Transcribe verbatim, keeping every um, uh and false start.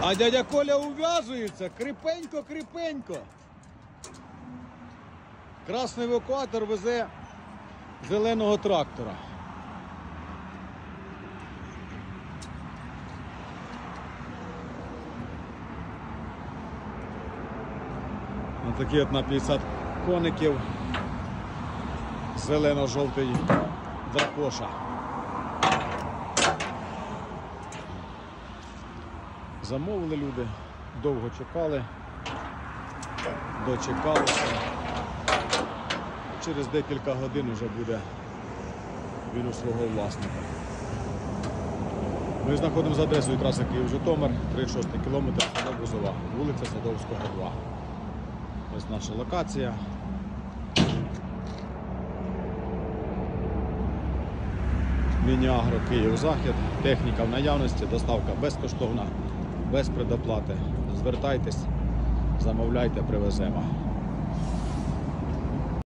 А дядя Коля ув'язується, кріпенько-кріпенько. Красний евакуатор везе зеленого трактора. Ось такі от на п'ятдесят коників зелено-жовтий дракоша. Замовили люди, довго чекали, дочекалися. Через декілька годин вже буде він у свого власника. Ми знаходимося за адресою траси Київ-Житомир, тридцять шостий кілометр, село Бузова, вулиця Садовського, два. Ось наша локація. Міні-Агро Київ-Захід, техніка в наявності, доставка безкоштовна, без предоплати. Звертайтесь, замовляйте, привеземо.